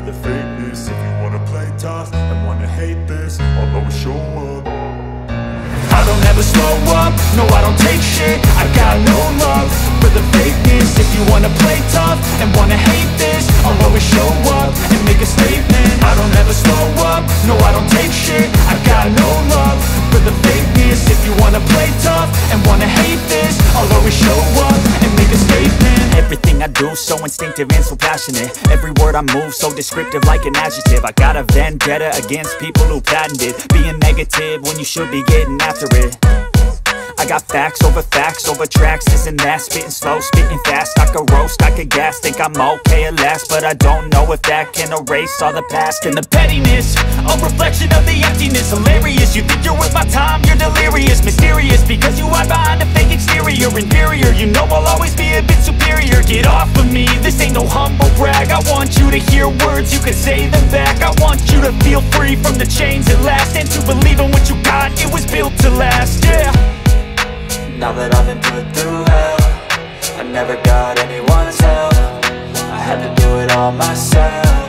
the fakeness. If you wanna play tough and wanna hate this, I'll always show up. I don't ever slow up, no I don't take shit. I got no love for the fakeness. If you wanna play tough and wanna hate this, I'll always show up and make a statement. I don't ever slow up, no I don't take shit. I got no love for the fakeness. If you wanna play tough and wanna hate this, I'll always show up and make a statement. Everything I do so instinctive and so passionate. Every word I move so descriptive like an adjective. I got a vendetta against people who patented being negative when you should be getting after it. I got facts over tracks, this and that. Spitting slow, spitting fast, I could roast, I could gas. Think I'm okay at last, but I don't know if that can erase all the past. And the pettiness, a reflection of the emptiness. Hilarious, you think you're worth my time, you're delirious. Mysterious, because you hide behind a fake exterior. Inferior, you know I'll always be a bit superior. Get off of me, this ain't no humble brag. I want you to hear words, you can say them back. I want you to feel free from the chains at last, and to believe in what you got, it was built to last, yeah. Now that I've been put through hell, I never got anyone's help. I had to do it all myself.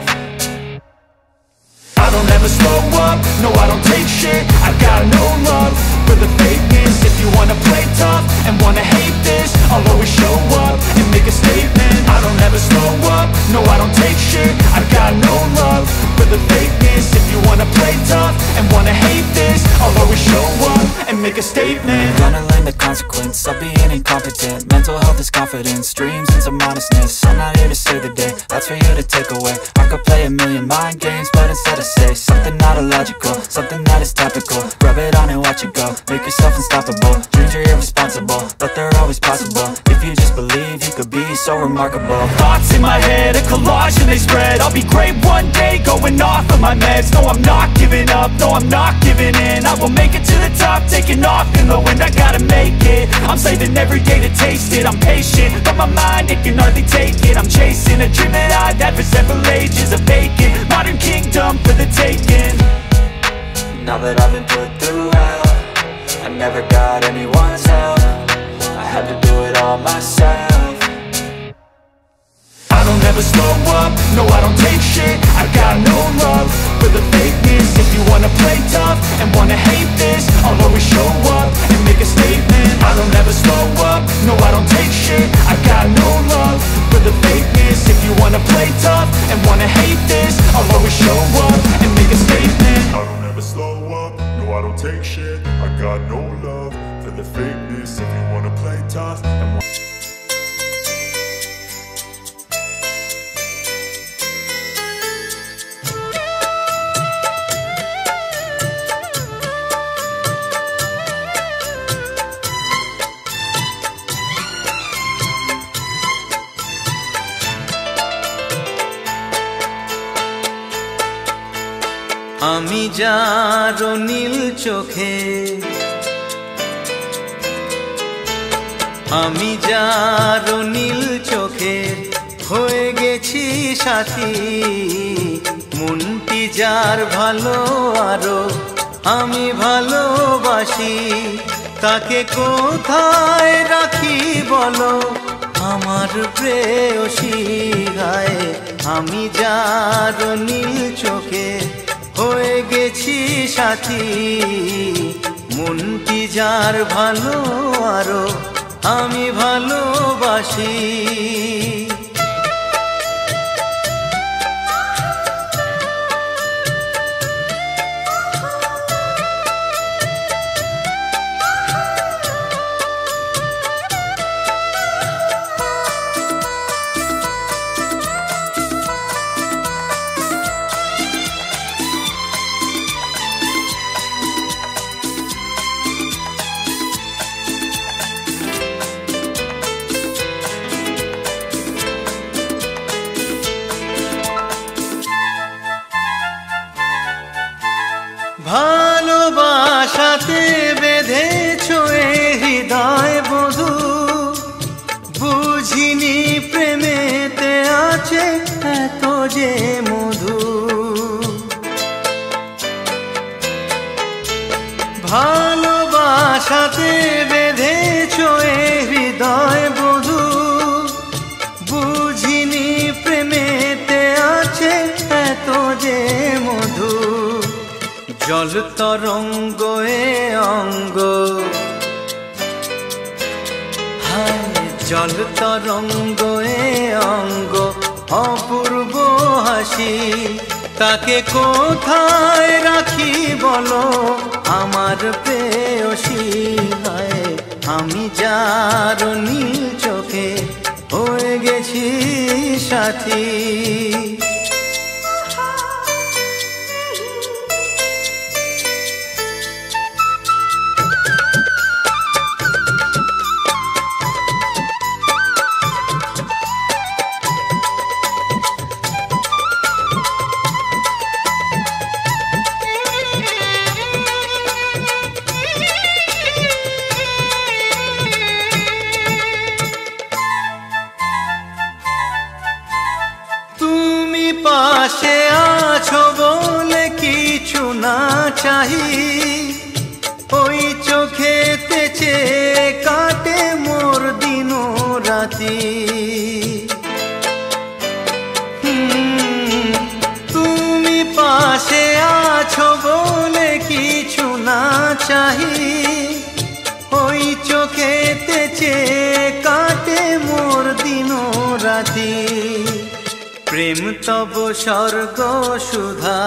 I don't ever slow up, no I don't take shit. I got no love for the fakeness. If you wanna play tough and wanna hate this, I'll always show up and make a statement. I don't ever slow up, no I don't take shit. I got no love for the fakeness. If you wanna play tough and wanna hate this, I'll always show up and make a statement. Gonna learn the consequence of being incompetent. Mental health is confidence, dreams and some honestness. I'm not here to save the day, that's for you to take away. I could play a million mind games, but instead I say something not illogical, something that is topical. Rub it on and watch it go, make yourself unstoppable. Dreams are irresponsible, but they're always possible. If you just believe, you could be so remarkable. Thoughts in my head, a collage and they spread. I'll be great one day, going off of my meds. No, I'm not giving up, no, I'm not giving in. I will make it to the top, taking off in the wind. I gotta make it, I'm saving every day to taste it. I'm patient, but my mind, it can hardly take it. I'm chasing a dream that I've had for several ages. A vacant, modern kingdom for the taking. Now that I've been put through hell, I never got anyone's help. I had to do it all myself. I don't ever slow up, no I don't take shit. I got no love for the fakeness. If you wanna play tough and wanna hate this, I'll always show up and make a statement. I don't ever slow up, no I don't take shit. I got no love for the fakeness. If you wanna play tough and wanna hate this, I'll always show up and make a statement. I don't ever slow up, no I don't take shit. I got no love for the fakeness. If you wanna play tough and আমি যার নীল চোখে, আমি যার নীল চোখে হয়ে গেছি সাথী। মনটি যার ভালো আরো আমি ভালোবাসি। তাকে কোথায় রাখি বলো আমার প্রেয়সী গায়ে। আমি যার নীল চোখে হয়ে গেছি সাথী। মনটি যার ভালো আরো আমি ভালোবাসি। ভালোবাসাতে বেঁধেছো এ হৃদয় বধূ, বুঝিনি প্রেমেতে আছে এত যে মধু। ভালোবাসাতে বেঁধেছো এ হৃদয় বধূ, বুঝিনি প্রেমেতে আছে এত এত যে মধু জল তরঙ্গ এ অঙ্গ হায় জল তরঙ্গ এ অঙ্গ অপূর্ব হাসি তাকে কোথায় রাখি বলো আমার প্রেয়সী হায় আমি যার নীল চোখে হয়ে গেছি সাথী পাশে আছো বলে কিছু না চাহি ওই চোখেতে চেয়ে কাটে মোর দিন রাতি তুমি পাশে আছো বলে কিছু না চাহি ওই চোখেতে চেয়ে কাটে মোর দিন রাতি প্রেম তব স্বর্গ সুধা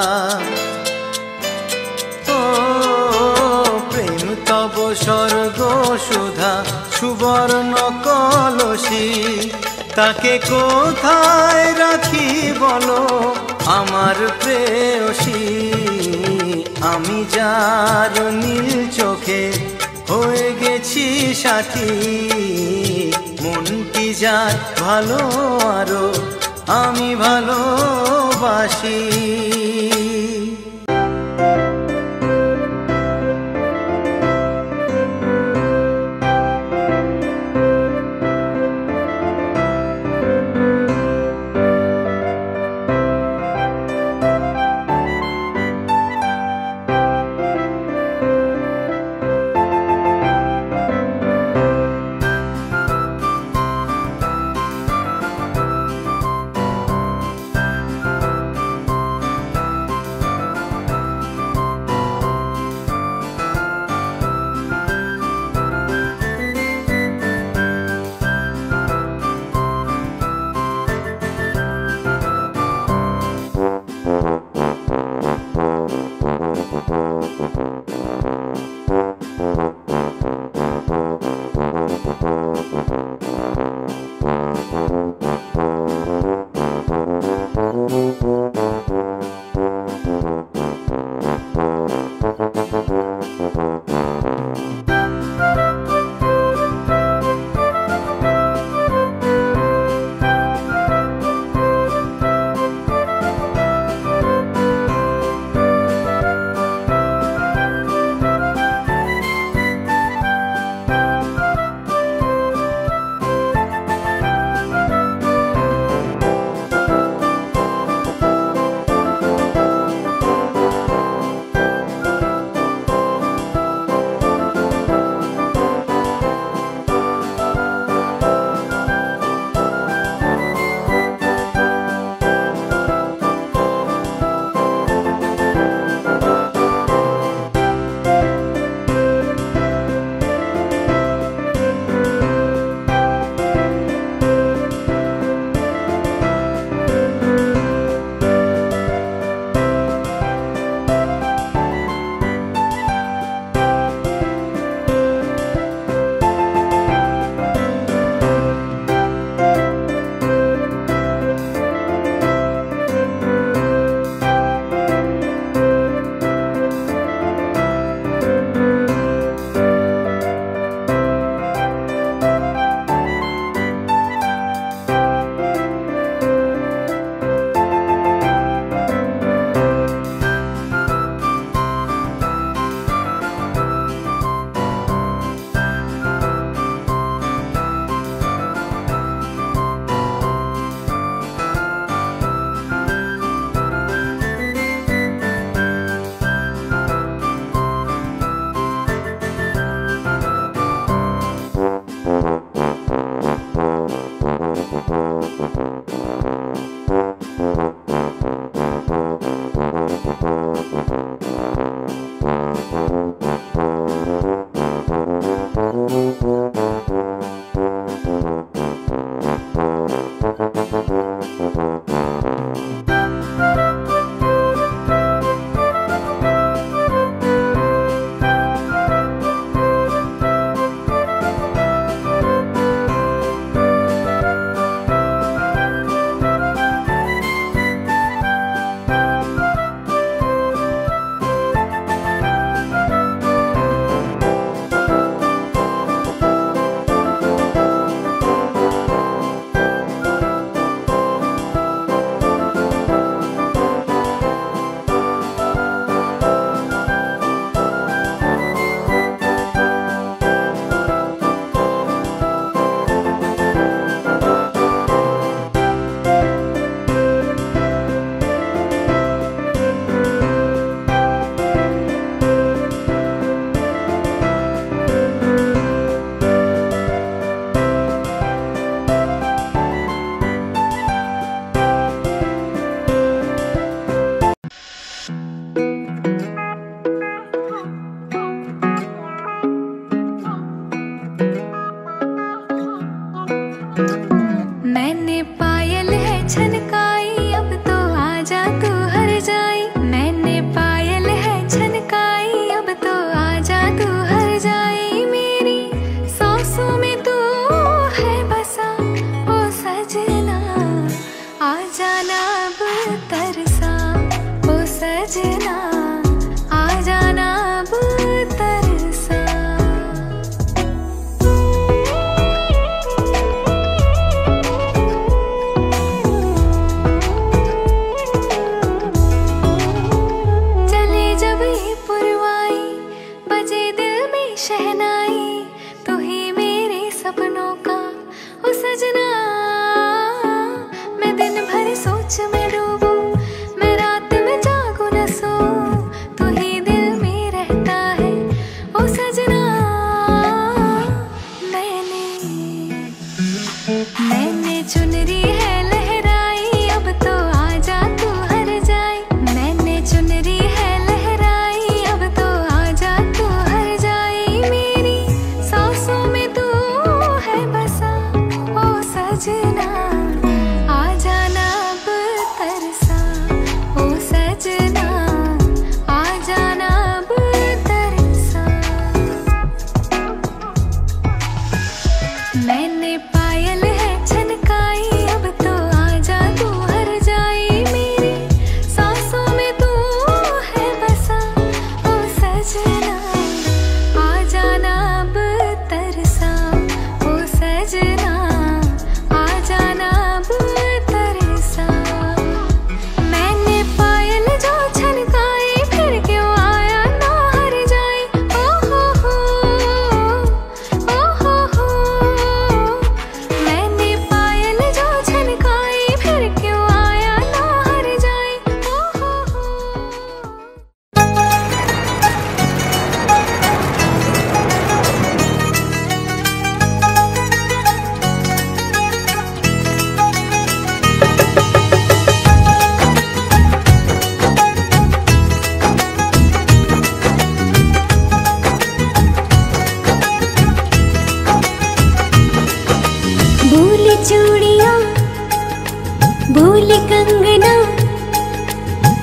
ও প্রেম তব স্বর্গ সুধা সুবর্ণ কলসী তাকে কোথায় রাখি বলো আমার প্রেয়সী আমি যার নীল চোখে হয়ে গেছি সাথী মন কি যার ভালো আরো আমি ভালোবাসি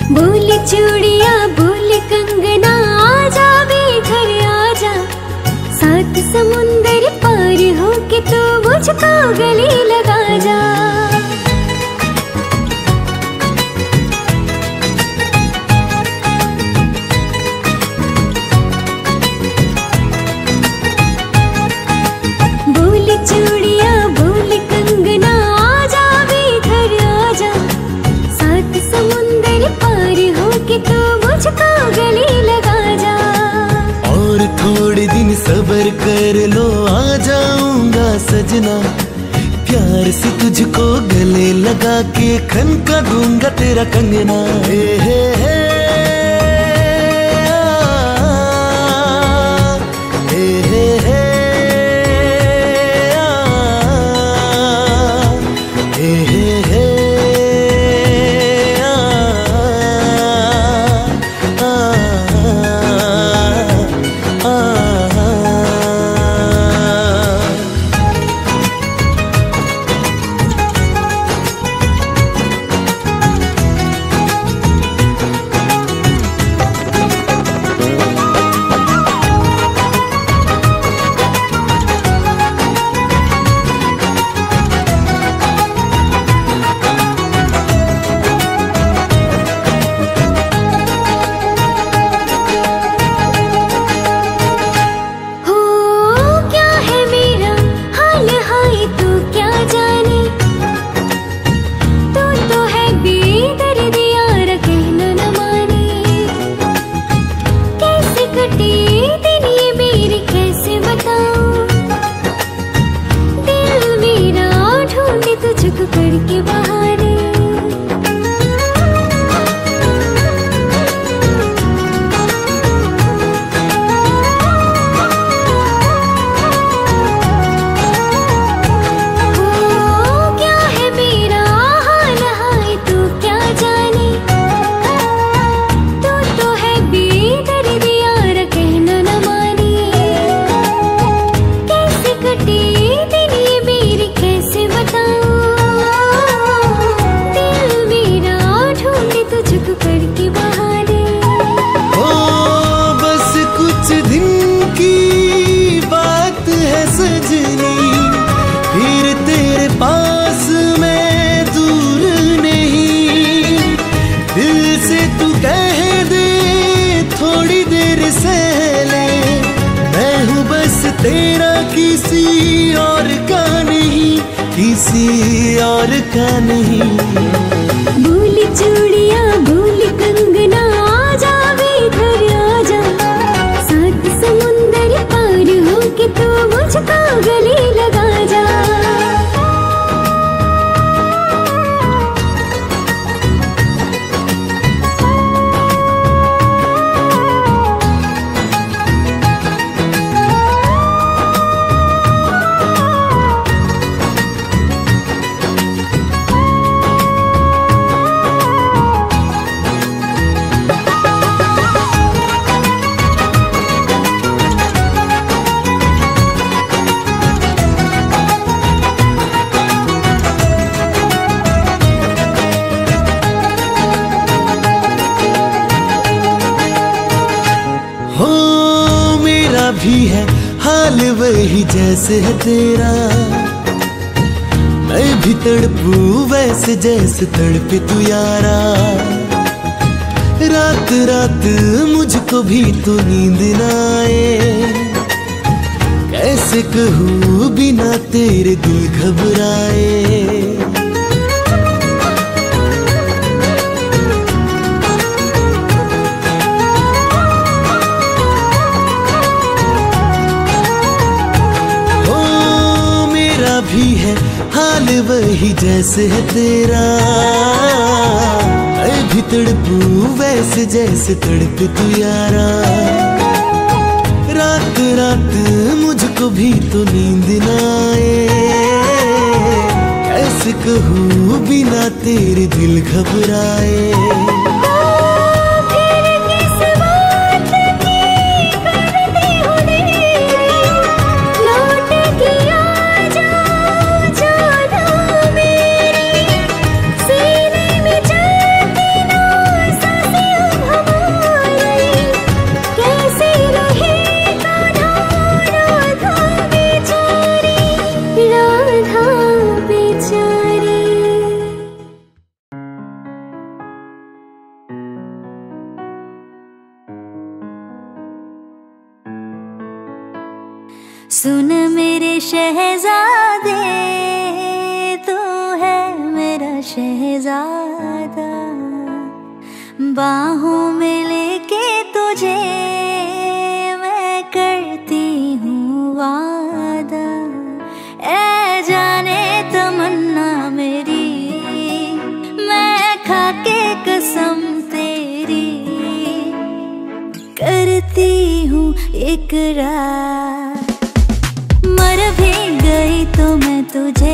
बोले चूड़िया बोले कंगना आजा वे घर आजा, सात समुंदर पार होके तो मुझको गले लगा जा। बोले चूड़िया बोले कंगना आजा वे घर आजा, सात समुंदर पार होके तो मुझको गले लगा जा। और थोड़े दिन सब्र कर लो आ जाऊंगा सजना, प्यार से तुझको गले लगा के खनका दूंगा तेरा कंगना। हे हे हे करके बहाने। क्या है मेरा हाल हाय तू क्या जाने, तू तो है बेदर्द यार कहना न माने। कैसे कटे दिन ये मेरी कैसे बताऊं, तुझको करके बहाने। ओ बस कुछ दिन की बात है सजनी, फिर तेरे पास मैं दूर नहीं। दिल से तू कह दे थोड़ी देर सहले, मैं हूँ बस तेरा किसी और का नहीं, किसी और का नहीं। बोली चूड़िया बोली कंगना आजा वे घर आजा, सात समुंदर पार होके तो मुझको गले लगा जा। भी है हाल वही जैसे है तेरा, मैं भी तड़पूं वैसे जैसे तड़पे तू यारा। रात रात मुझको भी तो नींद न आए, कैसे कहूँ बिना तेरे दिल घबराए। भी है हाल वही जैसे है तेरा, मैं भी तड़पूं वैसे जैसे तड़पे तू यारा। रात रात मुझको भी तो नींद न आए, कैसे कहूँ बिना तेरे दिल घबराए। सुन मेरे शहजादे, तू है मेरा शहजादा, बाहों में लेके तुझे मैं करती हूँ वादा। ऐ जाने तमन्ना मेरी, मैं खाके कसम तेरी करती हूँ इकरार। मर भी गई तो मैं तुझे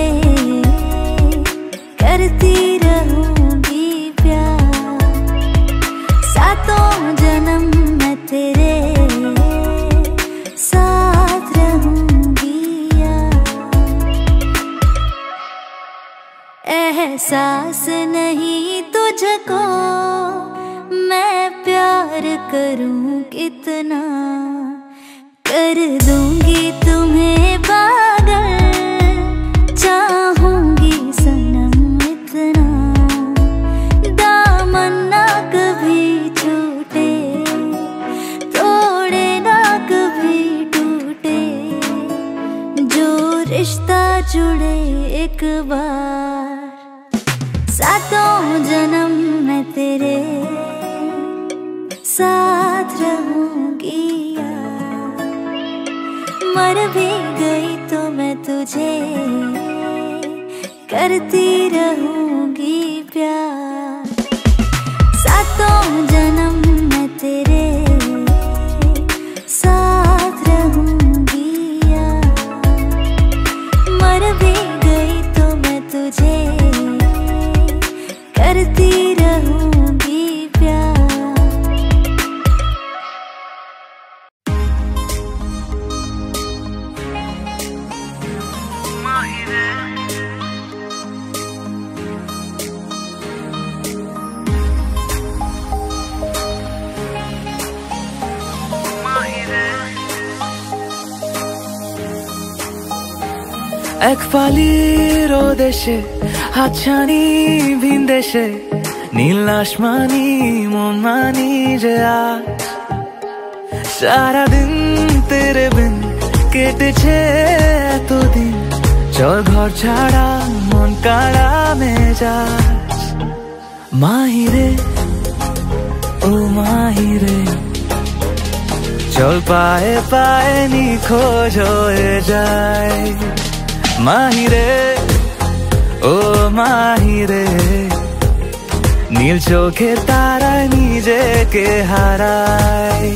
करती रहूंगी प्यार। सातों जन्म मैं तेरे साथ रहूंगी यार। एहसास नहीं तुझको मैं प्यार करूं कितना, कर दूंगी तुम्हें पागल, चाहूंगी सनम इतना। दामन ना कभी छूटे, तोड़े ना कभी टूटे, जो रिश्ता जुड़े एक बार। सातों जन्म मैं तेरे साथ रहूंगी यार। मर भी गई तो मैं तुझे करती रहूंगी प्यार। सातों जन्म मैं तेरे साथ रहूंगी यार। मर भी गई तो मैं तुझे करती रहूंगी प्यार। একপালি রোদেশে হাতছানি ভিন দেশে নীল আসমানি মন মানি যে আজ সারাদিন তেরে বিন কেটেছে এতদিন চল ঘর ছাড়া মন কাড়া মেজাজ মাহিরে ও মাহিরে চল পায়ে পায়ে নিখোঁজ হয়ে যায় মাহিরে ও মাহিরে নীল চোখে তারায় নিজেকে হারায়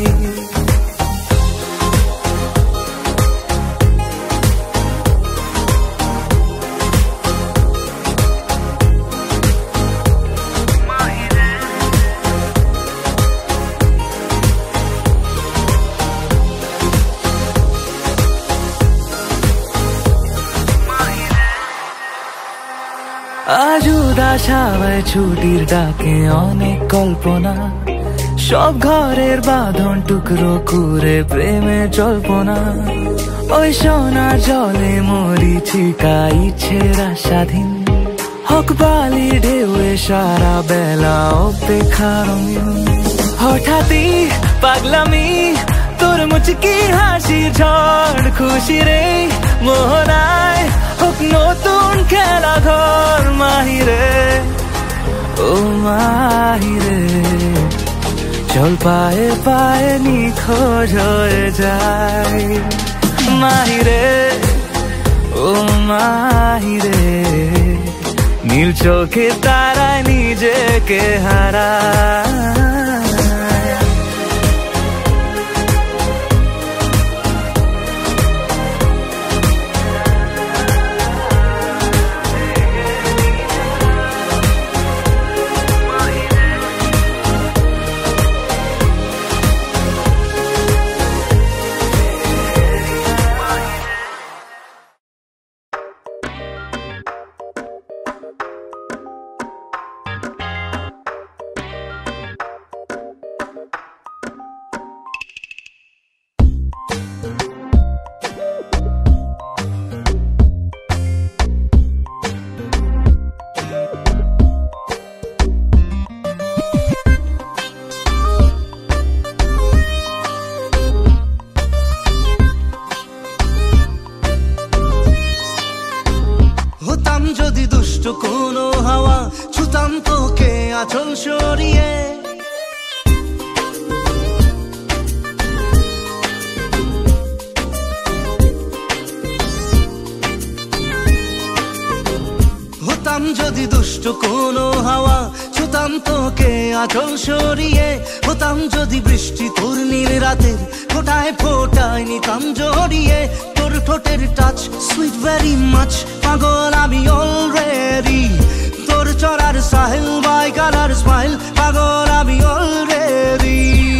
আজ উদাস হাওয়ায় ছুটির ডাকে অনেক কল্পনা, সব ঘরের বাঁধন টুকরো করে প্রেমে জল্পনা। ওই সোনার জলে মরিচিকা ইচ্ছের আশাধীন, হক বালি ঢেউয়ে সারা বেলা অপেক্ষা রঙিন। হঠাৎই পাগলামি তোর মুচকি হাসির ঝড়, খুশি রে মোহনায় হোক নতুন খেলা ঘর মাহিরে ও মাহিরে চল পায়ে পায়ে নিখোঁজ হয়ে যায় মাহিরে ও মাহিরে নীল চোখে তারায় নিজেকে হারায়। দুষ্ট কোনো হাওয়া, ছুতাম তোকে আঁচল সরিয়ে। হতাম যদি বৃষ্টি তোর নীল রাতের ফোটায় ফোটায় নিতাম জড়িয়ে। তোর ঠোঁটের টাচ সুইট ভেরি মাচ, পাগল আমি অলরেডি। তোর চড়ার সাহেল বাই কালার স্মাইল, পাগল আমি অলরেডি।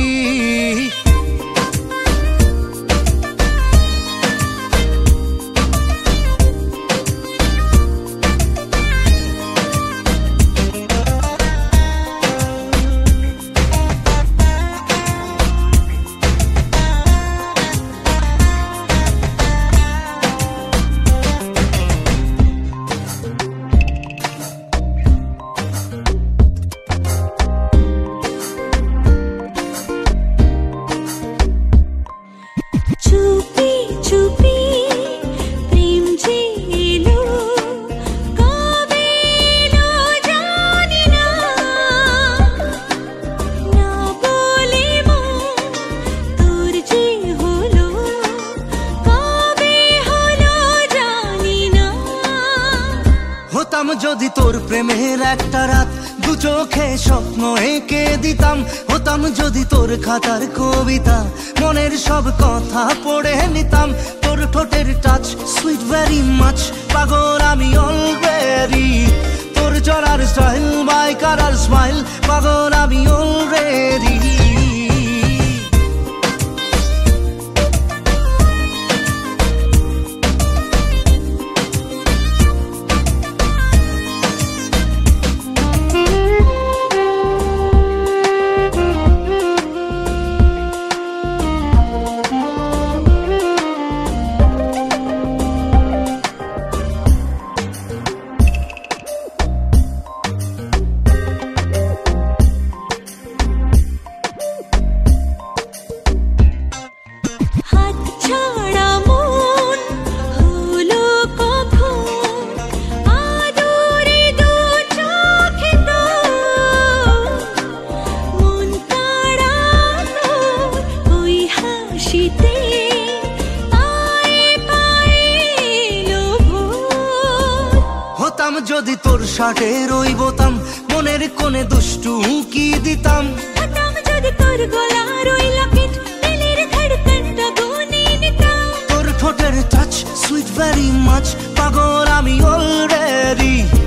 হতাম যদি তোর প্রেমের একটা রাত, দু চোখে স্বপ্ন এঁকে দিতাম। হতাম যদি তোর খাতার কবিতা, মনের সব কথা পড়ে নিতাম। তোর ঠোঁটের টাচ সুইট ভেরি মাচ, পাগল আমি অলরেডি। তোর চড়ার স্টাইল বাই কালার স্মাইল, পাগল আমি অলরেডি। হতাম যদি তোর শার্টের ওই বোতাম, মনের কোণে দুষ্টু উঁকি দিতাম। হতাম যদি তোর গলার ওই লকেট, দিলের ধড়কনটা গুনে নিতাম। তোর ঠোঁটের টাচ সুইট ভেরি মাচ, পাগল আমি অলরেডি।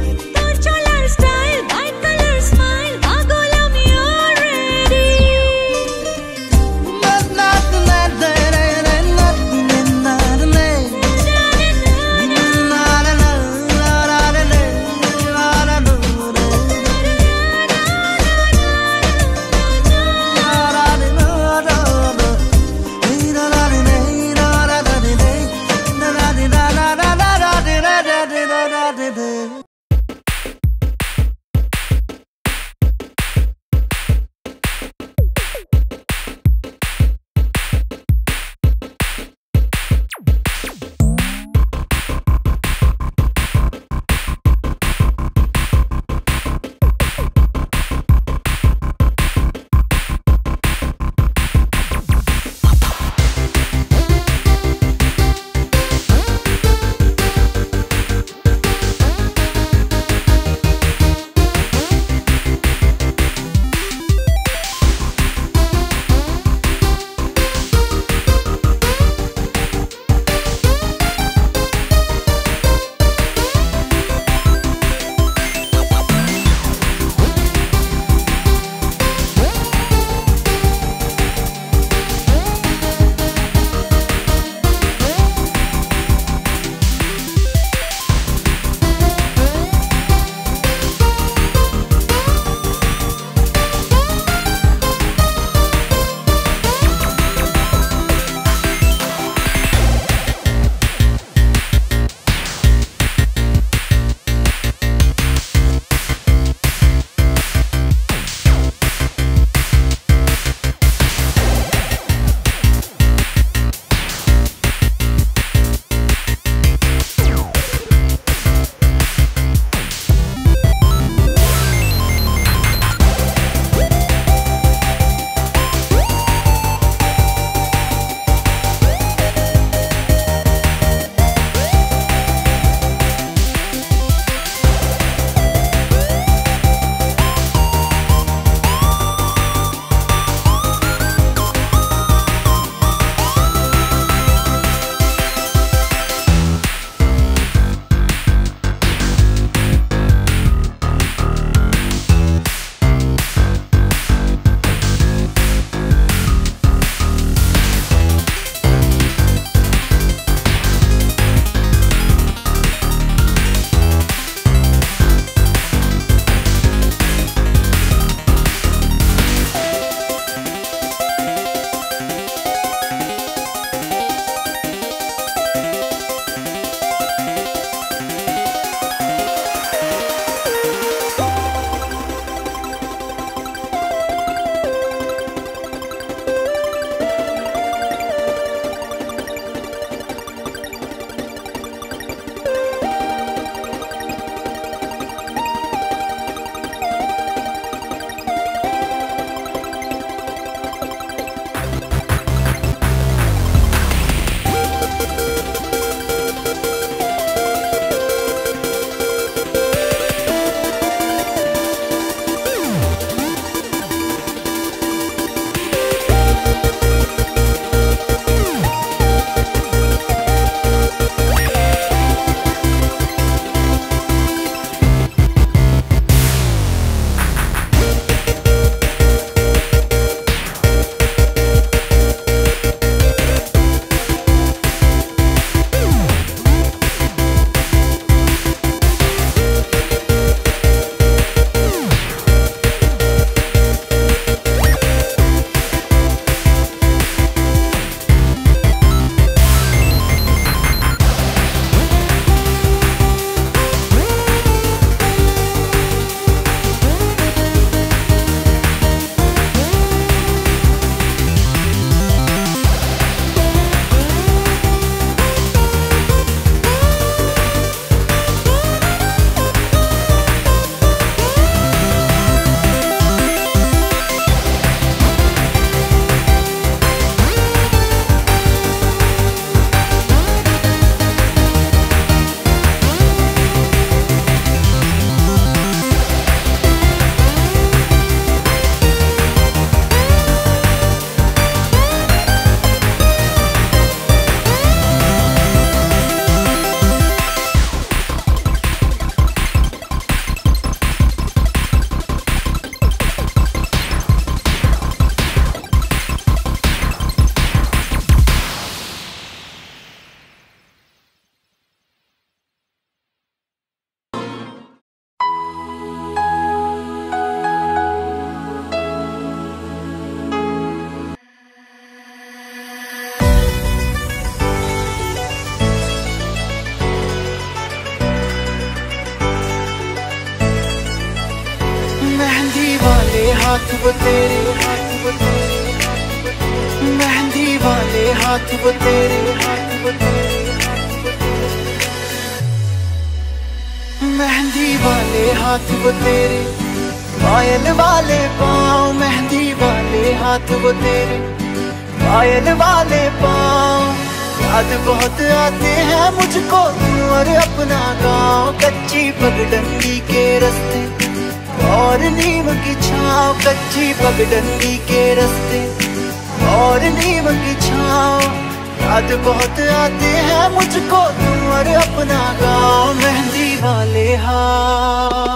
वो तेरे, मेहंदी वाले हाथ वो तेरे, मेहंदी वाले हाथ वो तेरे, पायल वाले पाँव, मेहंदी वाले हाथ वो तेरे, पायल वाले पाँव। याद बहुत आते हैं मुझको तू और अपना गाँव, कच्ची पगडंडी के रास्ते और नीम की छाँव, कच्ची पगडंडी के रास्ते और नीम की छाँव। याद बहुत आते हैं मुझको तू और अपना गाँव, मेहंदी वाले हाथ।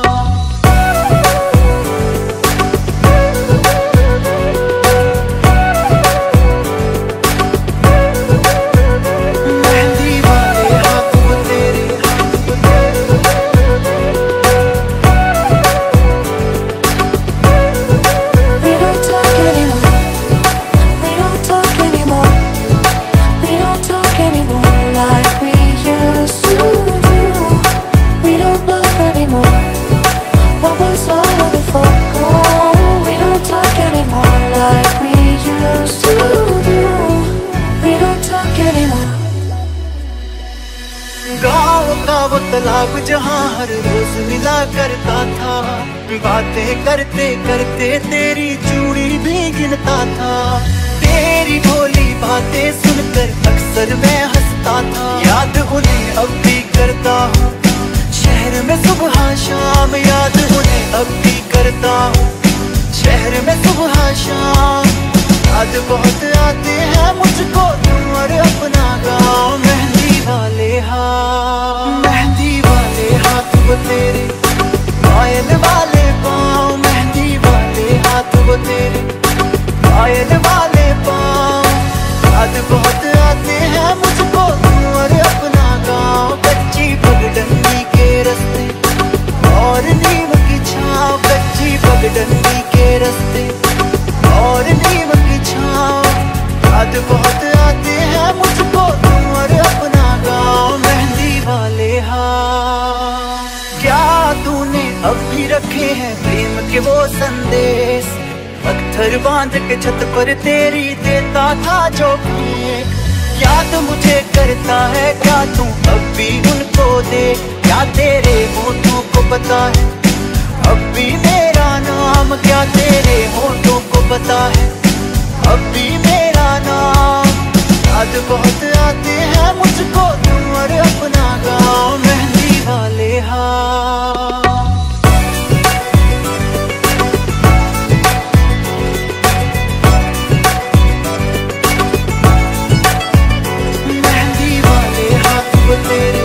वो तालाब जहाँ हर रोज मिला करता था, बातें करते करते तेरी चूड़ी भी गिनता था। तेरी भोली बातें सुनकर अक्सर मैं हंसता था, याद उन्हें अब भी करता हूँ शहर में सुबह शाम, याद उन्हें अब भी करता हूँ शहर में सुबह शाम। याद बहुत आते हैं मुझको तुम और अपना गाँव, मेहंदी वाले हाथ, मेहंदी वाले हाथ वो तेरे, पायल वाले पाँव, मेहंदी वाले हाथ वो तेरे, पायल वाले पाँव। याद बहुत आते हैं मुझको तुम और अपना गाँव, कच्ची पगडंडी के रास्ते और नीम की छाँव, कच्ची पगडंडी के रास्ते और नीम की छाँव। याद बहुत आते हैं मुझको तुम और अपना गाँव, मेहंदी वाले हाथ। क्या तूने अब भी रखे हैं प्रेम के वो संदेश, पत्थर बांध के छत पर तेरी देता था जो फेंक। याद मुझे करता है क्या तू अब भी उनको दे, क्या तेरे होठों को पता है अब भी मेरा नाम, क्या तेरे होठों को पता है अब भी मेरा नाम। याद बहुत आते हैं मुझको तुम और अपना गाँव, मेहंदी वाले हाथ। मेहंदी वाले हाथ वो तेरे,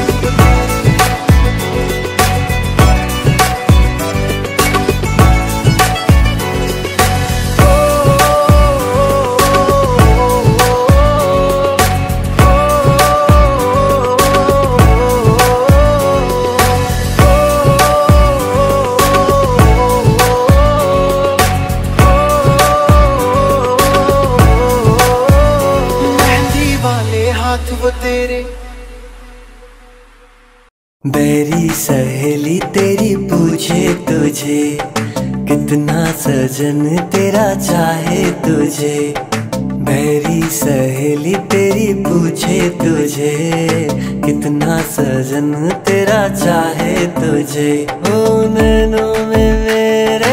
बैरी सहेली तेरी पूछे तुझे, कितना सजन तेरा चाहे तुझे। बैरी सहेली तेरी पूछे तुझे, कितना सजन तेरा चाहे तुझे। ओ नैनों में मेरे,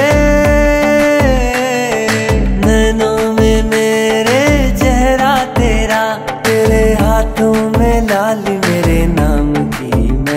नैनों में मेरे चेहरा तेरा, तेरे हाथों में लाली मेरे नाम की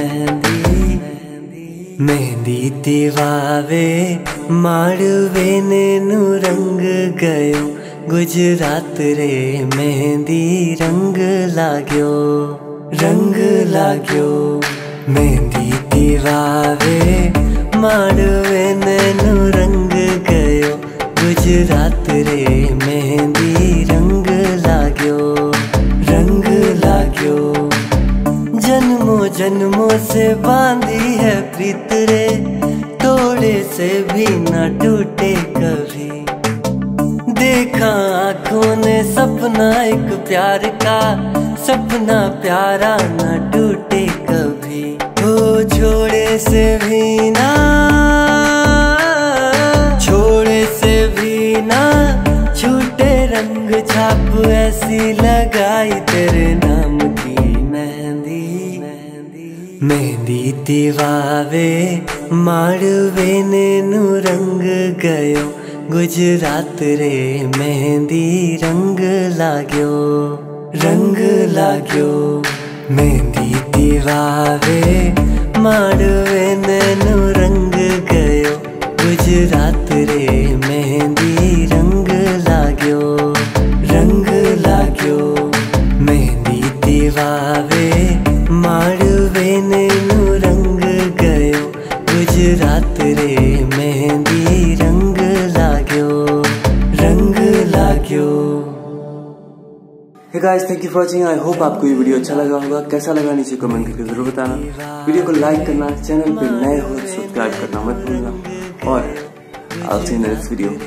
मेहंदी दीवावे माड़वे नेनु रंग गयो, गुजरात रे मेहंदी रंग लाग्यो, रंग लाग्यो। मेहंदी दीवावे माड़वे नेनु रंग गयो, गुजरात रे मेहंदी रंग लाग्यो, रंग लाग्यो। जन्मों जन्मों से बांधी है प्रीत रे, तोड़े से भी न टूटे कभी। देखा आँखों ने सपना एक प्यार का, सपना प्यारा न टूटे कभी। हो छोड़े से भी ना, छोड़े से भी ना छूटे रंग छाप ऐसी लगाई तेरे नाम की मेहंदी। मेहंदी दीवावे माड़वे नेनु रंग गयो गुजरात रे मेहंदी रंग लाग्यो रंग लाग्यो। मेहंदी दीवावे माड़वे नेनु रंग गयो गुजरात रे मेहंदी रंग लाग्यो रंग लाग्यो। मेहंदी दीवावे माड़वे नेनु रंग गयो गुजरात रे मेहंदी रंग लाग्यो रंग लाग्यो। Hey guys, thank you for watching. I hope आपको ये वीडियो अच्छा लगा होगा। कैसा लगा नीचे कमेंट करके जरूर बताना। वीडियो को लाइक करना, चैनल पे नए हो तो सब्सक्राइब करना मत भूलना और I'll see you in the next video.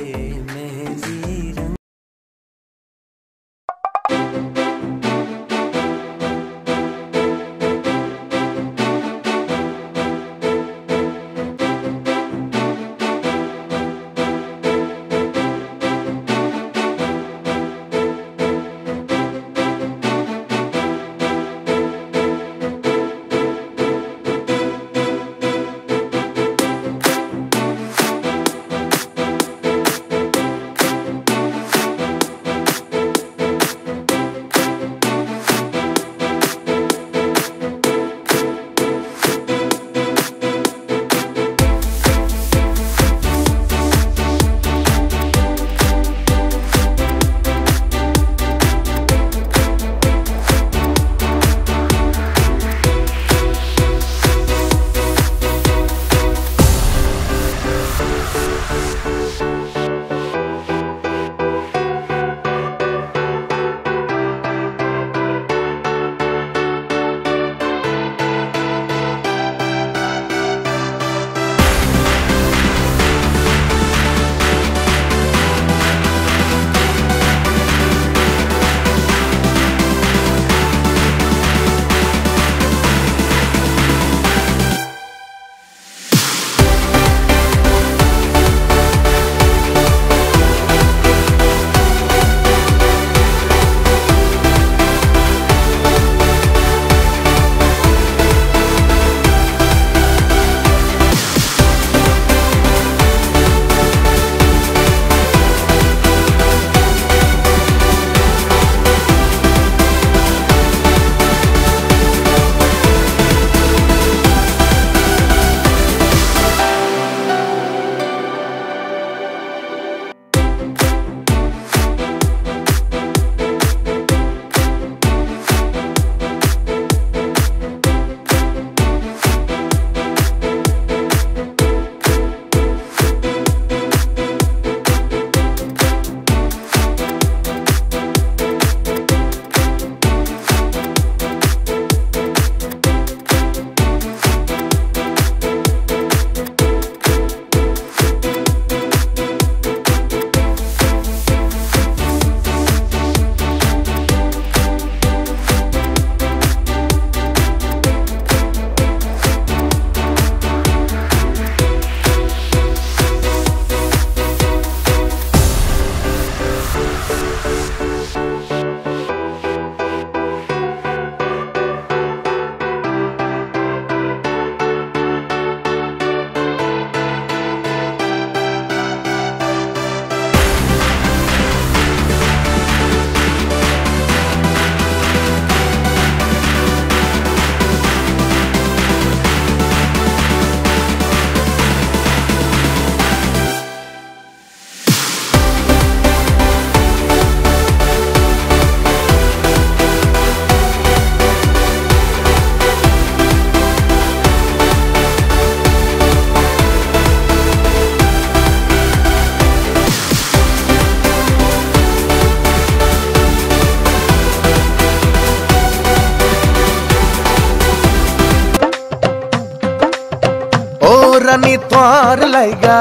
রানী তোর লাইগা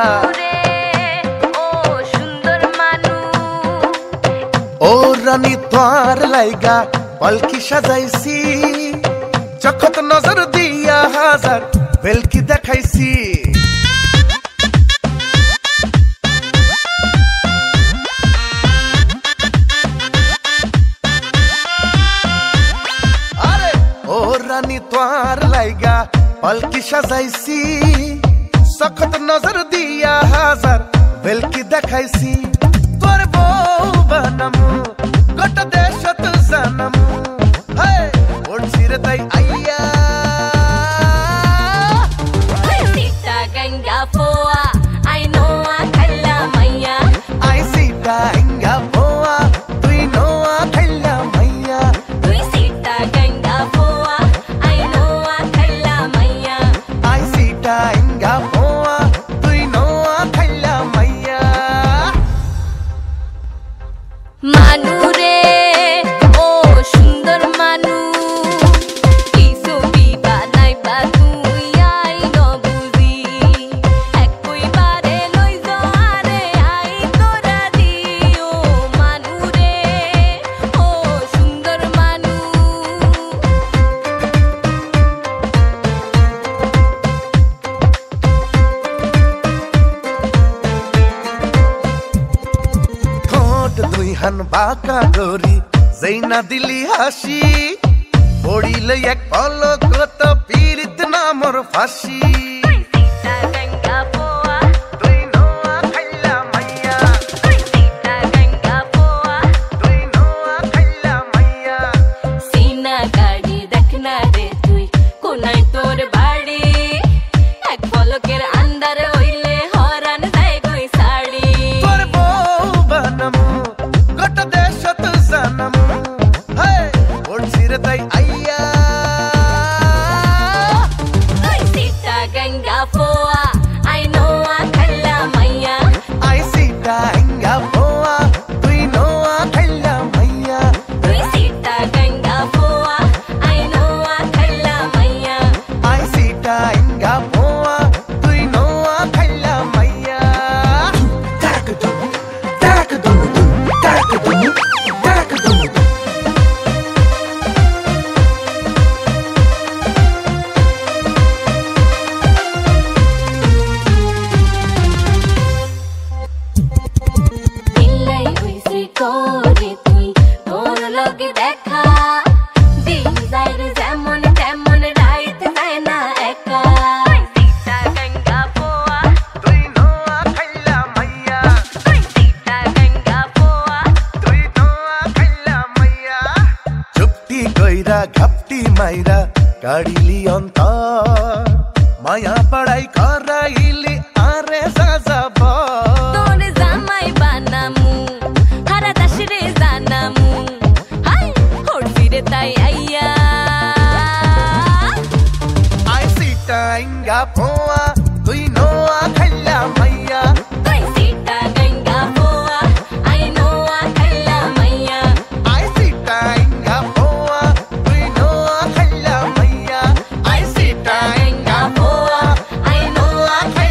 ও রানী তোর লাইগা পালকি সাজাইছি চখত নজর দিয়া হাজার বেলকি দেখাইছি পালকি সাজাইছি সখত নজর দিয়া হাজার বেলকি দেখাইছি তোর বউ বানামু গোটা দেশত জানামু ওড়ছি রে তাই আইয়া Sita ganga poa I know a khalla maiya I Sita ganga poa tui know a khalla maiya tui Sita ganga poa I know a khalla maiya I Sita ganga poa tui know a khalla maiya Manu re o sundar manu kiso bi banai ba tui ai no buzi ekoi bare loi jare ai tora dio manu re o sundar manu ঠোঁট দুই হান বাঁকা ডোরি যেই না দিলি হাসি পড়িলে এক পলকত পীড়িত না মোর ফাঁসি Sita ganga poa তুই নোয়া খাইলা মাইয়া Sita ganga poa তুই নোয়া খাইলা মাইয়া सीना गाड़ी देखना रे তুই কোনায় তোর বাড়ি এক পলকের আন্দার হইলে হরান যায় কই শাড়ি তোর বউ বানামু গোটা দেশত জানামু ওড়ছি রে তাই আইয়া Sita ganga poa I know a khalla maiya I Sita ganga poa তুই নোয়া খাইলা মাইয়া tui Sita ganga poa I know a khalla maiya I Sita ganga poa তুই নোয়া খাইলা মাইয়া দিলাই হইছে করে তুই তোর লগে দেখা দিন যায় রে যেমন তেমন রাইত যায় না একা Sita ganga poa তুই নোয়া খাইলা মাইয়া Sita ganga poa তুই নোয়া খাইলা মাইয়া চুপটি কইরা ঘাপটি মাইরা কাড়িলি অন্তর মায়া পড়াই করাইলি আরে সাজাব তোর জামাই বানামু হারা দাসরে জানামু হাই হড়ছি রে তাই আইয়া I Sita ganga poa তুই নোয়া খাইলা মাইয়া তুই Sita ganga poa I know a khalla maiya I Sita ganga poa তুই নোয়া খাইলা মাইয়া I Sita ganga poa I know a খাইলা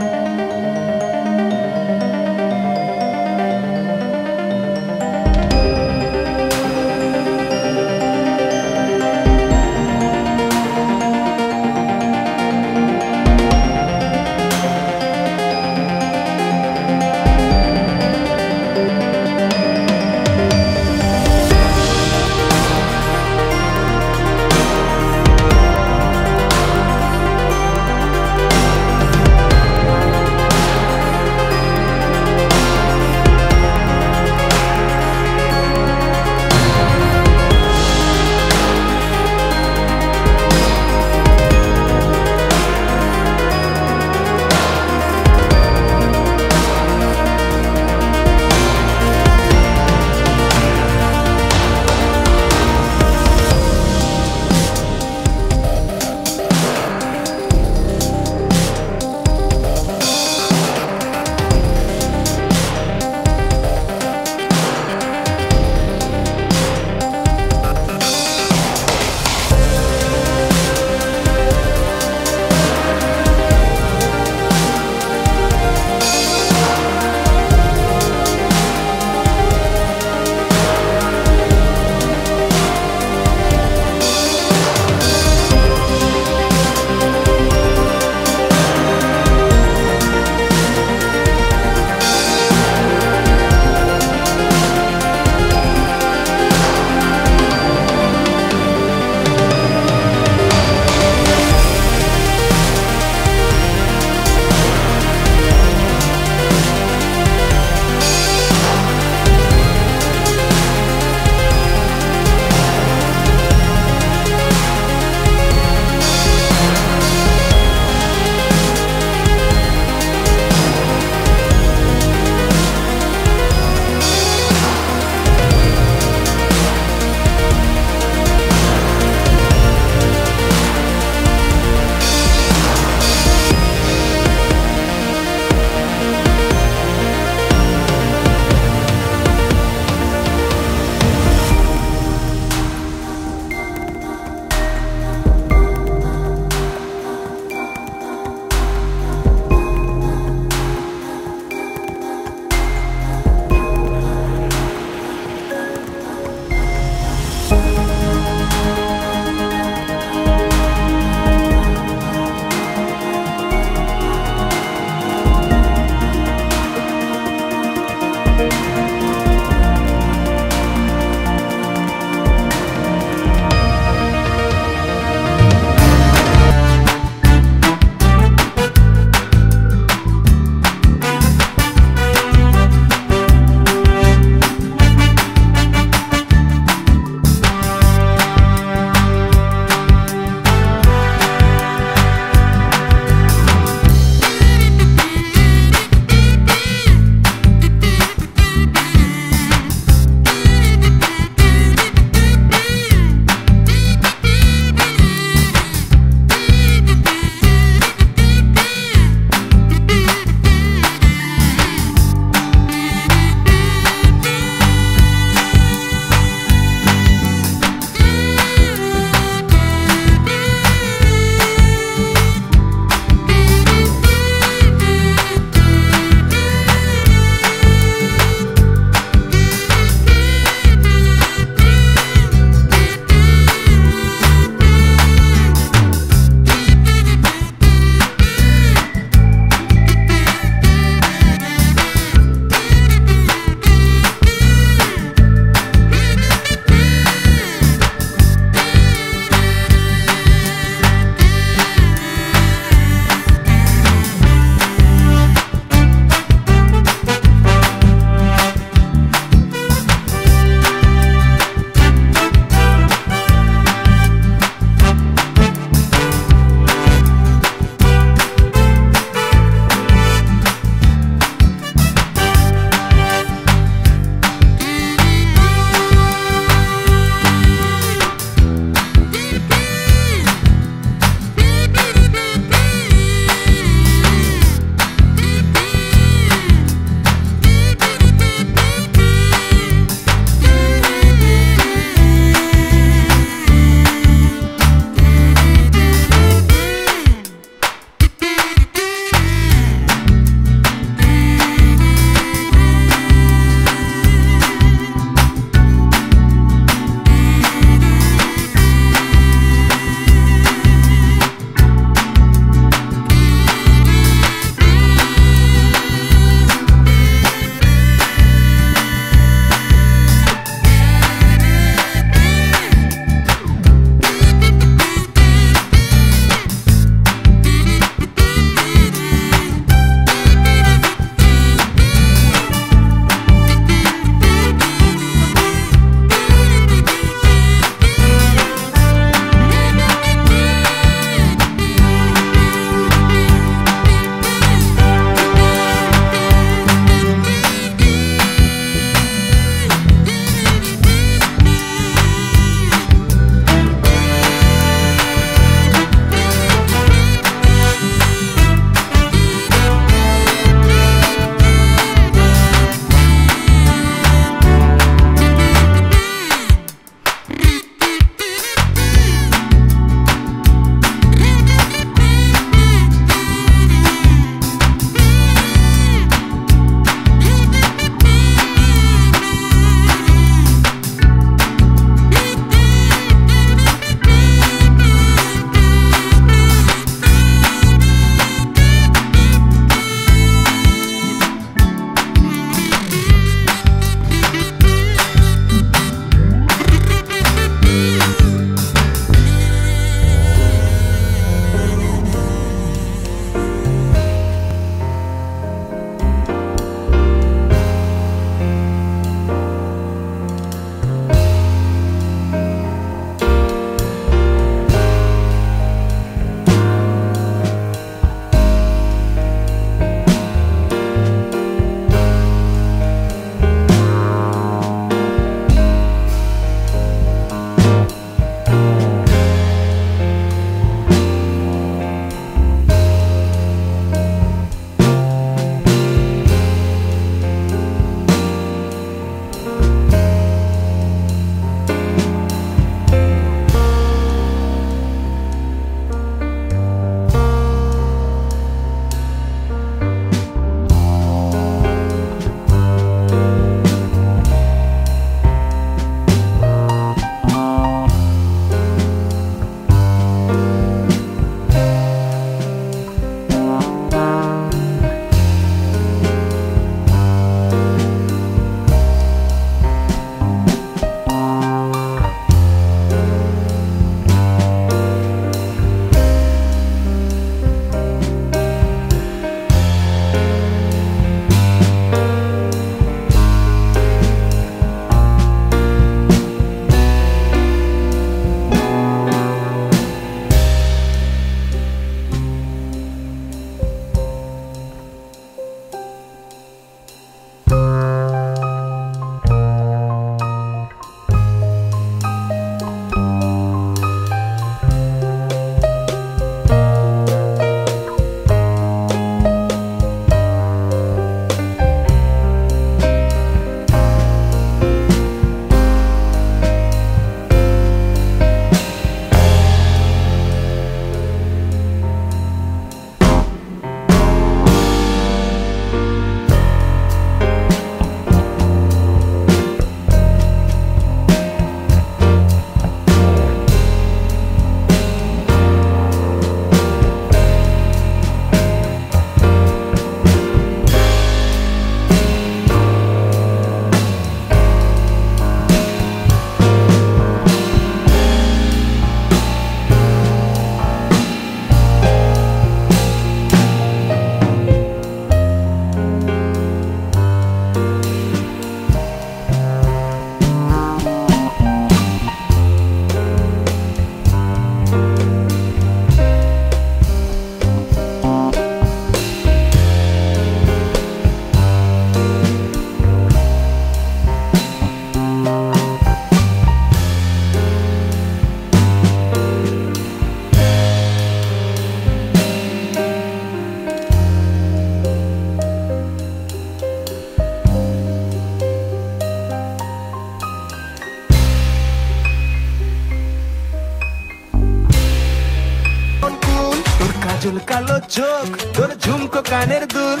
চুলকালো চোখ তোর ঝুমকো কানের দুল।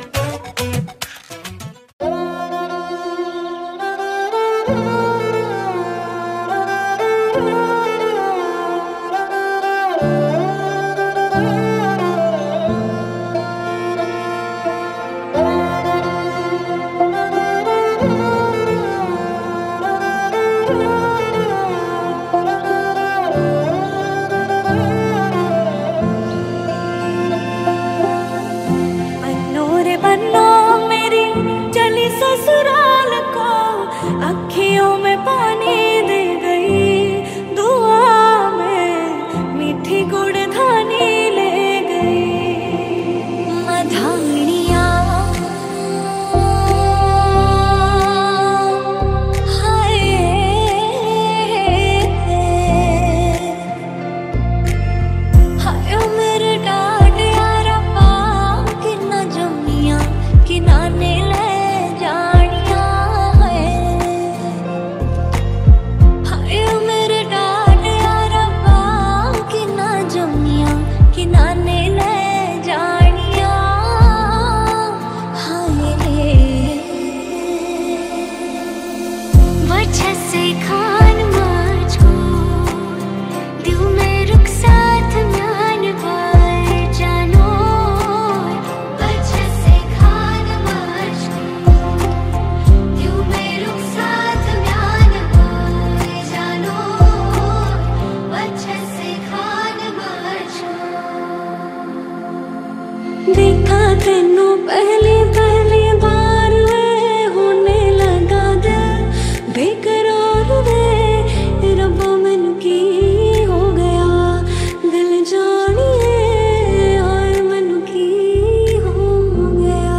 देखा तेनू पहली पहली बार वे होने लगा दे बेकरार वे रब्बा मैनू की हो गया दिल जानिए और मैनू की हो गया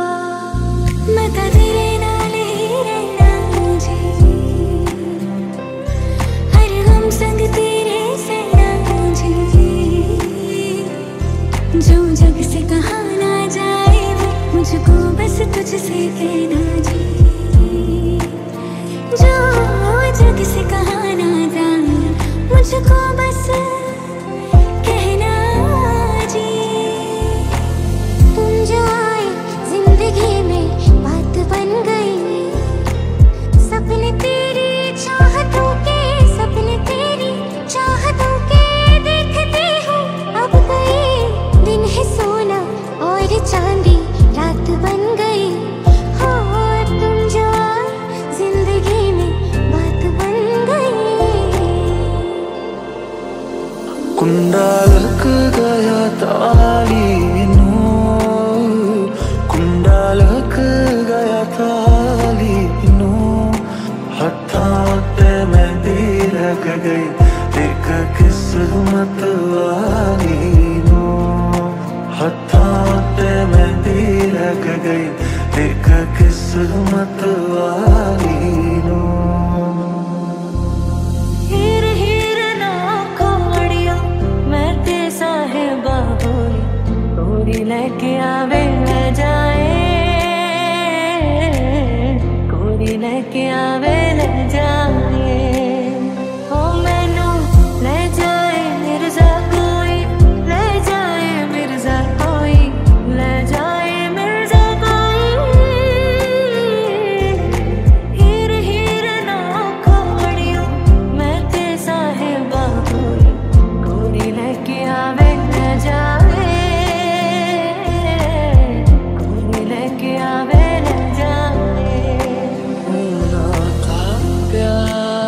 मैं तो तेरे नाल ही रहना जी हर गम संग तेरे सहना जी जो जग से कहा ना जाए मुझको बस तुझसे कहना जी जो जग से कहा ना जाए मुझको बस कहना जी तुम जो आए जिंदगी में बात बन गई सपने तेरी चाहतों के सपने तेरी चाहतों के देखते हूँ अब कई दिन है सोना और चांदी रात बन गई हो तुम जो जिंदगी में बात बन गई कुंडालक गया तालीनो कुंडालक गया तालीनो हत्थां ते मेहंदी लग गई एक किस्मत वाली नो हत्थां ते मेहंदी लग गई एक किस्मत वाली नो हीर हीर ना खोड़िया मैं ते साहिबा बोली कोरी लेके आवे ले जाए कोरी लेके आवे ले जाए ओ मैनू ले जाए मिर्जा कोई ले जाए मिर्जा कोई ले जाए मिर्जा कोई हीर हीर ना खोड़ियो मैं ते साहिबा कोई कोरी लेके आवे ले जाए कोरी लेके आवे ले जाए का प्यार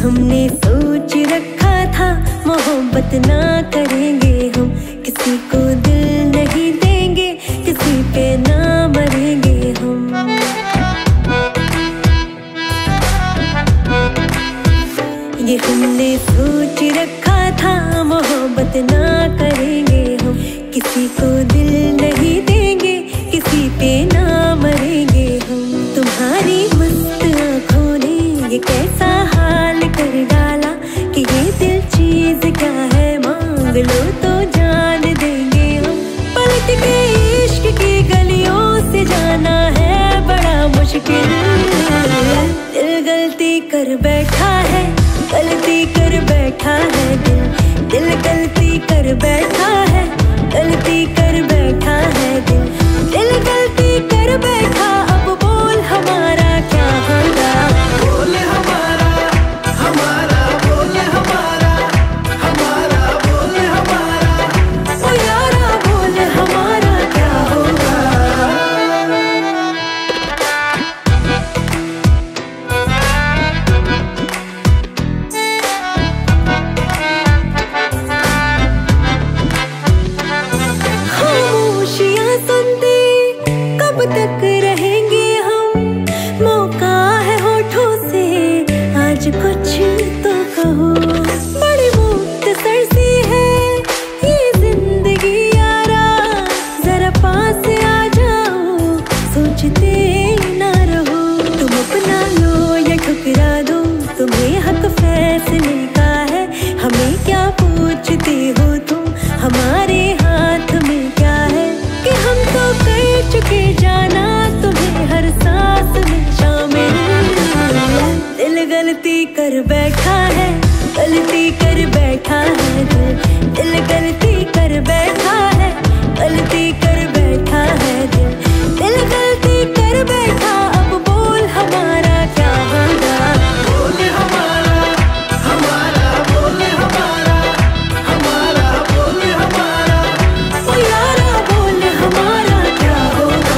हमने सोच रखा था मोहब्बत ना करेंगे हम, किसी को दिल नहीं देंगे, किसी पे ना मरेंगे हम। ये हमने सोच रखा था मोहब्बत ना करेंगे हम, किसी को दिल नहीं देंगे, किसी पे ना मरेंगे हम। तुम्हारी मस्त आँखों ने ये कैसा हाल कर डाला कि ये दिल चीज क्या है, मांग लो तो जान देंगे हम। पलट के इश्क की गलियों से जाना है बड़ा मुश्किल, दिल गलती कर बैठा है, गलती कर बैठा है दिल, दिल गलती कर बैठा है, गलती कर बैठा है दिल, दिल गलती कर बैठा। अब बोल हमारा क्या होगा, बोले हमारा हमारा, बोले हमारा हमारा, बोले हमारा, ओ यारा बोल हमारा क्या होगा। खामोशियाँ सुनते कब तक रहेंगे हम, मौका है होठों से आज कुछ तो कहो। बड़ी मुख्तसर सी है ये जिंदगी यारा, जरा पास आ जाओ सोचते ना रहो। तुम अपना लो या ठुकरा दो, तुम्हें हक फैसले का है, हमें क्या पूछते हो तुम, हमारे हाथ में क्या है कि हम तो कर चुके जाना तुम्हें हर सांस में शामिल। दिल गलती कर बैठा है, गलती कर बैठा है दिल, दिल गलती कर बैठा है, गलती कर बैठा है दिल, दिल गलती कर बैठा। अब बोल हमारा क्या होगा, बोले हमारा हमारा, बोले हमारा हमारा, बोले हमारा, ओ यारा बोल हमारा क्या होगा।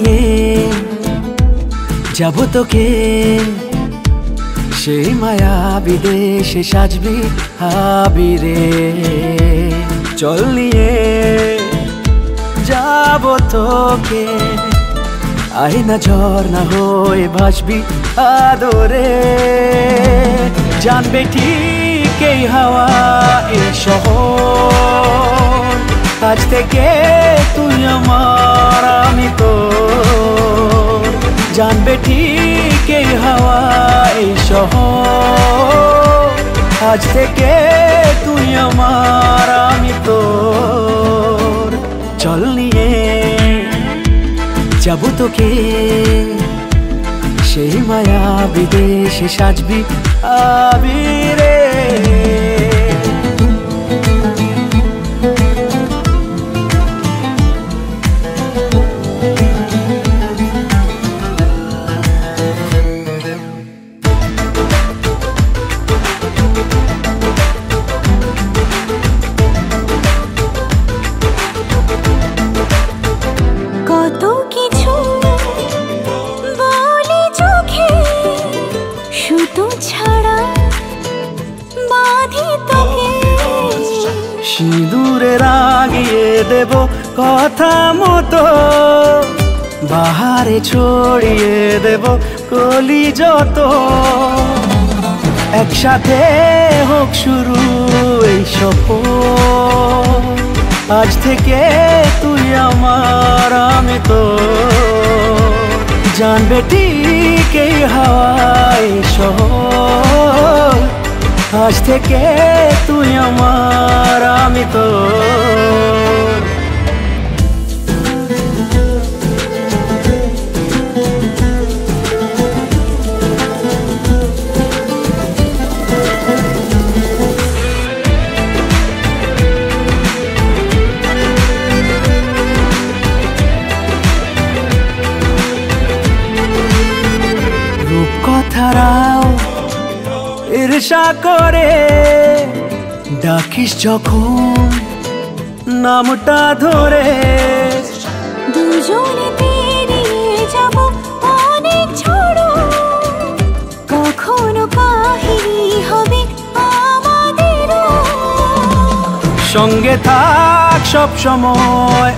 নিয়ে যাব তোকে সেই মায়া বিদেশে সাজবি আবিরে চল নিয়ে যাব তোকে আয়না ঝর্ণা হয়ে ভাসবি আদরে জানবে ঠিক এই হাওয়া এই শহর আজ থেকে তুই আমার আমি তোর জানবে ঠিক এই হাওয়া এই শহর আজ থেকে তুই আমার আমি তোর চল নিয়ে যাব তোকে সেই মায়া বিদেশে সাজবি আবিরে সিঁদুরে রাগিয়ে দেব কথা মতো বাহারে ছড়িয়ে দেব কলি যত একসাথে হোক শুরু এই সফর আজ থেকে তুই আমার আমি তো জানবে ঠিক এই হাওয়ায় শহর আজ থেকে তুই আমার আমি তোর রূপকথারাও ঈর্ষা করে ডাকিস যখন নামটা ধরে দুজনে পেরিয়ে যাব অনেক ঝড় কখনো কাহিনী হবে আমাদের সঙ্গে থাক সব সময়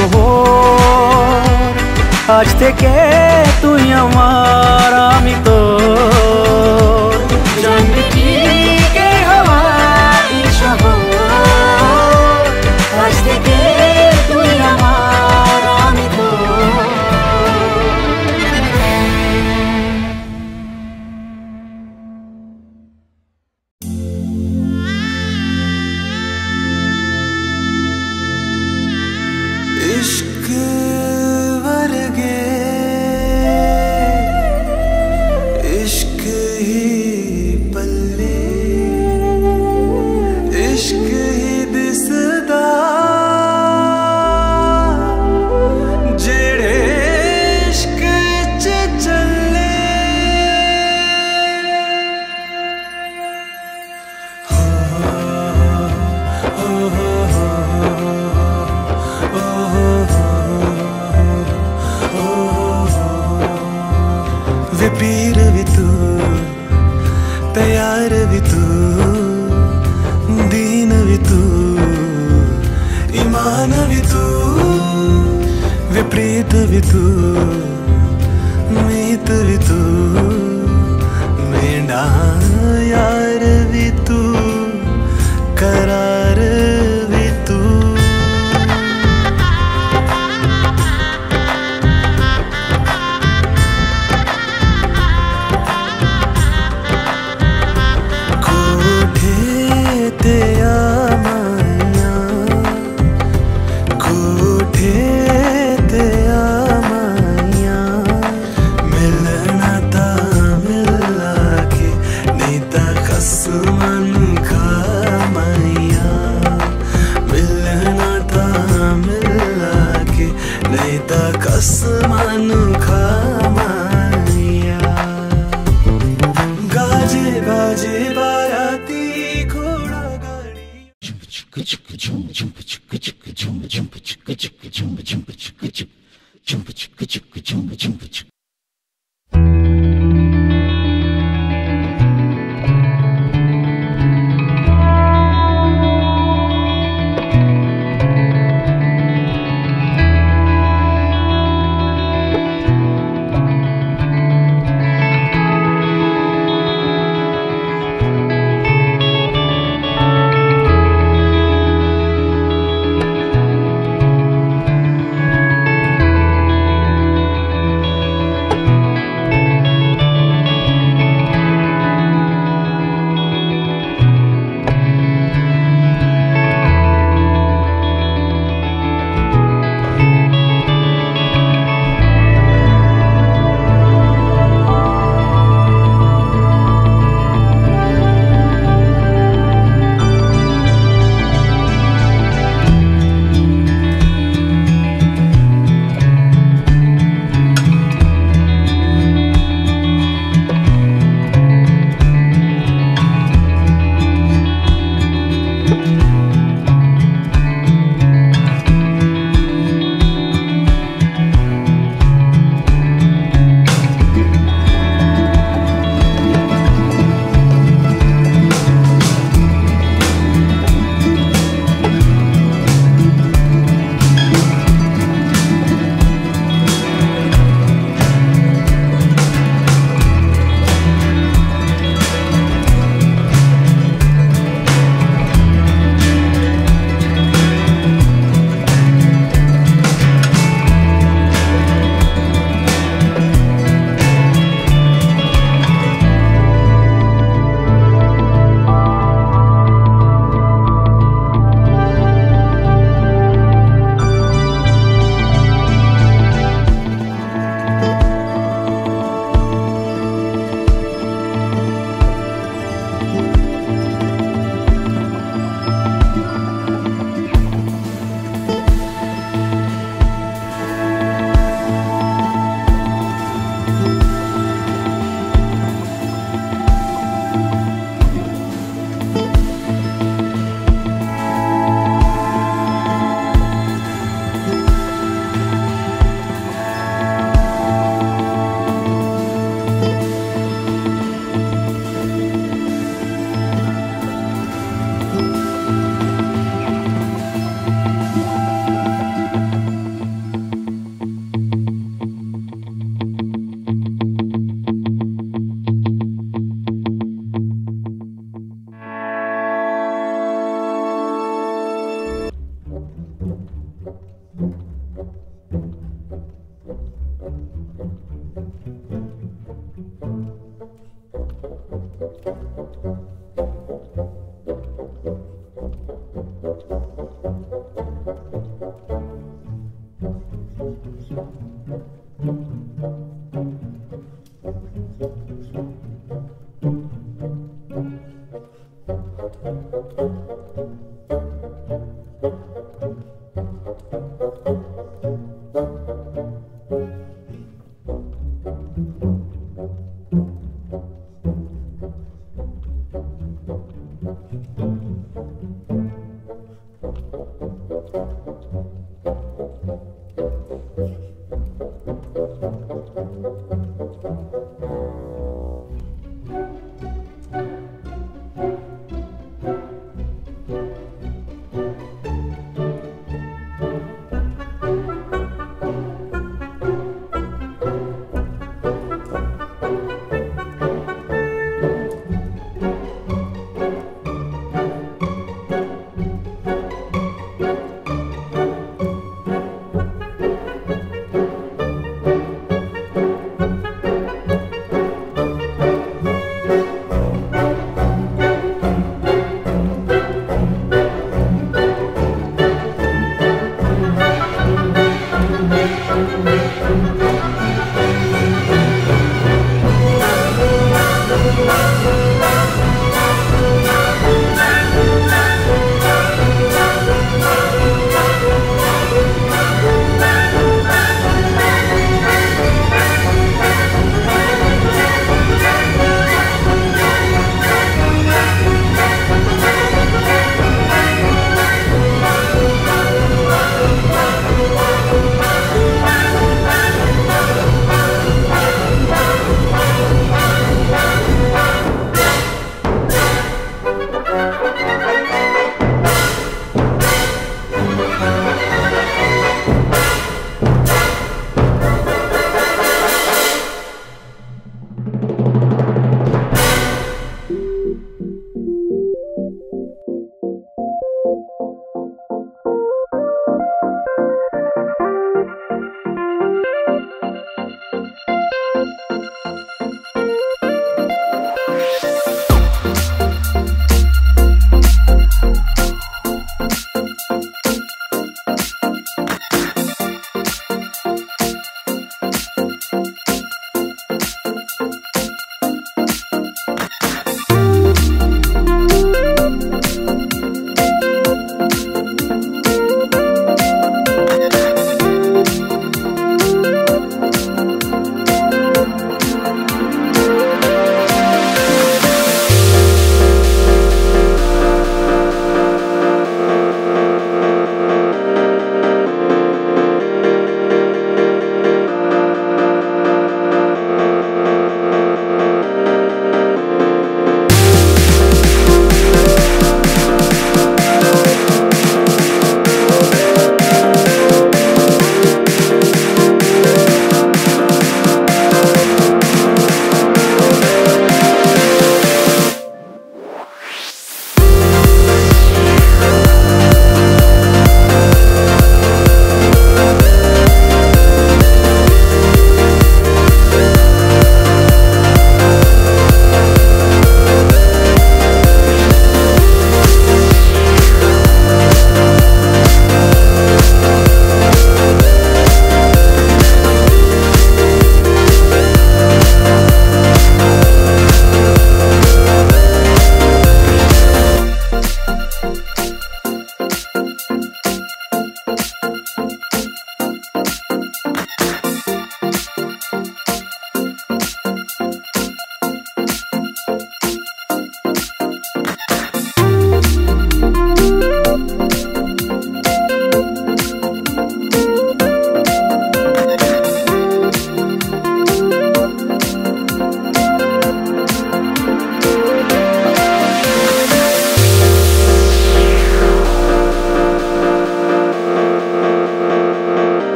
আজ থেকে তুই আমার আমি তোর জানবি ঠিক এই হাওয়া এই শহর আজ থেকে তুই আমার আমি তোর इश्क वर्गे इश्क ही पल्ले इश्क ही दिसदा जेड़े इश्क च चले वे पीर भी तू तैयार भी तू दीन भी तू ईमान भी तू वे प्रीत भी तू मीत भी तू मेरा यार भी तू करार भी तू कोठे ते आ माया Thank you.